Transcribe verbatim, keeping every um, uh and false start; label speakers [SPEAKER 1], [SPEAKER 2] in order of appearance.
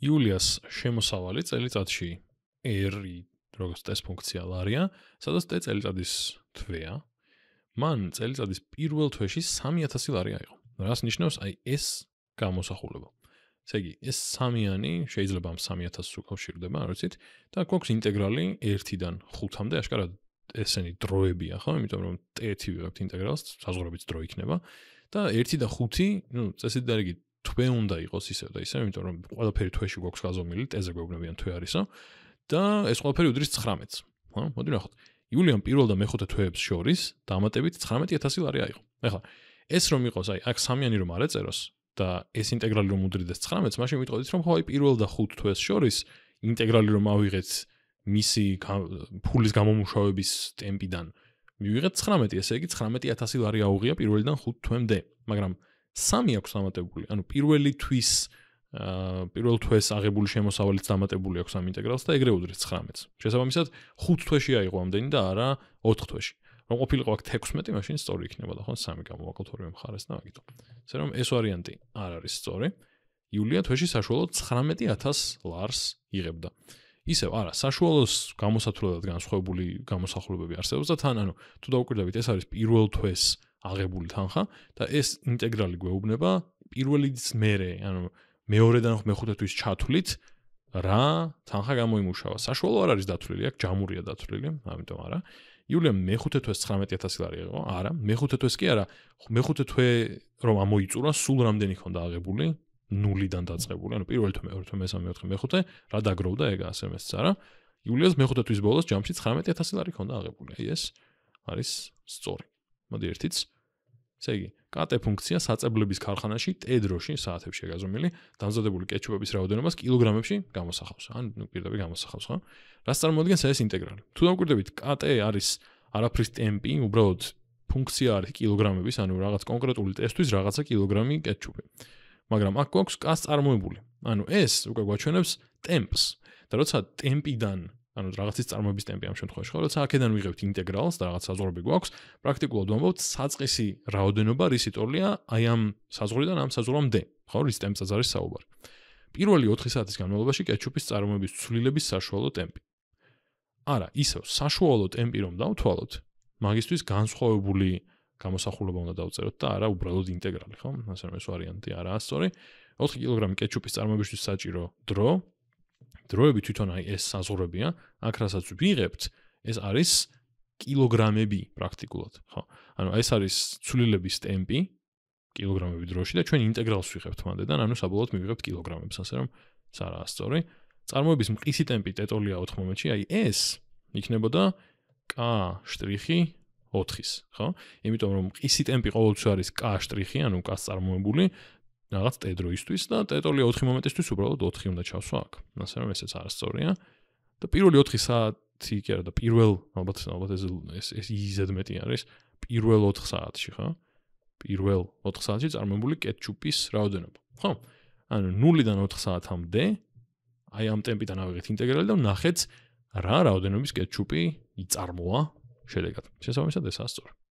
[SPEAKER 1] იულიას შემოსავალი წელიწადში R-ი როგორც ტეს ფუნქცია ლარია, სადაც T წელიწადის თვეა, მან წელიწადის პირველ თვეში სამი ათასი ლარი აიღო. რას ნიშნავს აი ეს გამოსახულება. ესე იგი, ეს სამიანი შეიძლება ამ სამი ათასს უკავშირდება, რა ვიცით, და გვაქვს ინტეგრალი ერთიდან ხუთამდე, აშკარად ესენი დროებია, ხო? იმიტომ რომ T-ი ვიღებთ ინტეგრალს, საზღვრებით დრო იქნება და ერთი და ხუთი, ნუ წესით დარიგი თვე უნდა იყოს ისევ და ისევ, იმიტომ რომ ყველაფერი თვეში გვაქვს გაზომილი, T-ზე გვეუბნებიან თვე არისო და ეს ყველაფერი უდრის ცხრამეტს, ხო? მოდი ნახოთ. იულიამ პირველ და მეხუთე თვეებს შორის დამატებით ცხრამეტი ათასი ლარი აიღო. ეხლა ეს რომ იყოს, აი, აქ სამიანი რომ არ ეწეროს და ეს ინტეგრალი რომ უდრიდეს ცხრამეტს, მაშინ ვიტყოდით რომ ხო აი პირველ და ხუთ თვეს შორის ინტეგრალი რომ ავიღეთ მისი ფულის გამომუშავების ტემპიდან მივიღეთ ცხრამეტი, ესე იგი ცხრამეტი ათასი ლარი აუღია პირველიდან ხუთ თვემდე, მაგრამ სამი აქვს დამატებული, ანუ პირველი თვის პირველ თვეს აღებული შემოსავალიც დამატებული აქვს ამ ინტეგრალს და ეგრე უდრის ცხრამეტს. შესაბამისად, ხუთ თვეში აიღო ამდენი და არა ოთხ თვეში. რომ ყოფილიყო აქ თექვსმეტი, მაშინ სწორი იქნებოდა, ხო? სამი გამოვაკლოთ ორივე მხარეს და მაგითო. ესე რომ ეს ვარიანტი არ არის სწორი. იულია თვეში საშუალოდ ცხრამეტი ათასს ლარს იღებდა. ისევ არა, საშუალოს გამოსათვლელად განსხვავებული გამოსახულებები არსებობს და თან, ანუ თუ დაუკვირდებით, ეს არის პირველ თვეს აღებული თანხა და ეს ინტეგრალი გვეუბნება პირველის მერე, ანუ მეორედან მეხუთე თვის ჩათვლით რა თანხა გამოიმუშავა. საშუალო არ არის დათვლილი, აქ ჯამურია დათვლილი, ამიტომ არა. იულიამ მეხუთე თვეს ცხრამეტი ათასი ლარი აიღო, არა, მეხუთე თვეს კი არა, მეხუთე თვე რომ ამოიწურა, სულ რამდენი ხონდა აღებული? ნულიდან დაწყებული, ანუ პირველი თვე, მეორე თვე, მესამე, მეოთხე, მეხუთე, რა დაგროვდა ეგ ასე მეც არა. იულიას მეხუთე თვის ბოლოს ჯამში ცხრამეტი ათასი ლარი ხონდა აღებული. აი ეს არის სწორი. მოდი ერთიც. ესე იგი, K-T ფუნქცია საწებლების ქარხანაში T დროში საათებში გაზომილი დამზადებული კეჩუპების რაოდენობას კილოგრამებში გამოსახავს. ან ნუ პირდაპირ გამოსახავს, ხო? რას წარმოადგენს ეს ინტეგრალი? თუ დავკვირდებით, K-T არის არაფრის ტემპი, უბრალოდ ფუნქცია არის კილოგრამების, ანუ რაღაც კონკრეტული ტესტვის რაღაცა კილოგრამი კეჩუპი. მაგრამ აქ გვაქვს K-ს წარმოებული. ანუ ეს უკვე გვაჩვენებს ტემპს. და როცა ტემპიდან, ანუ რაღაცის წარმოების ტემპი ამ შემთხვევაში, ხო, როცა აქედან ვიღებთ ინტეგრალს და რაღაც საზღვრები გვაქვს, პრაქტიკულად ვამბობთ საწყისი რაოდენობა რისი ტოლია აი ამ საზღვრიდან ამ საზღვრამდე, ხო, რის ტემპსაც არის საუბარი. პირველი ოთხი საათის განმავლობაში კეჩუპის წარმოების ცვლილების საშუალო ტემპი. არა, ისევ საშუალო ტემპი რომ დავთვალოთ, მაგისთვის განსხვავებული გამოსახულება უნდა დავწეროთ და არა უბრალოდ ინტეგრალი, ხო? ასე რომ ეს ვარიანტი არაა სწორი. ოთხი კილოგრამი კეჩუპის წარმოებისთვის საჭირო დრო. დროები თვითონ აი ეს საზღვრებია, აქ რასაც ვიღებთ, ეს არის კილოგრამები პრაქტიკულად, ხო? ანუ ეს არის ცვლილების ტემპი კილოგრამები დროში და ჩვენ ინტეგრალს ვიღებთ მანდედან, ანუ საბოლოოდ მივიღებთ კილოგრამებს, ასე რომ ეს არაა სწორი. წარმოების მყისი ტემპი ტეტოლია ოთხ მომენტში, აი ეს იქნებოდა K შტრიხი ოთხის, ხო? იმიტომ რომ მყისი ტემპი ყოველთვის არის K შტრიხი, ანუ K-ს წარმოებული რაღაც T დროისთვის და ტეტოლია ოთხი მომენტისთვის უბრალოდ ოთხი უნდა ჩავსვა აქ. ასე რომ ესეც არასწორია. და პირველი ოთხი საათი კი არა და პირველ ალბათ ალბათ ეს ეს ეს იზედმეტი არის პირველ ოთხ საათში, ხო? პირველ ოთხ საათში წარმოებული კეჩუპის რაოდენობა, ხო? ანუ ნულიდან ოთხ საათამდე აი ამ ტემპიდან ავიღეთ ინტეგრალი და ვნახეთ რა რაოდენობის კეჩუპი იწარმოა შედეგად. შესაბამისად ესაა სწორი.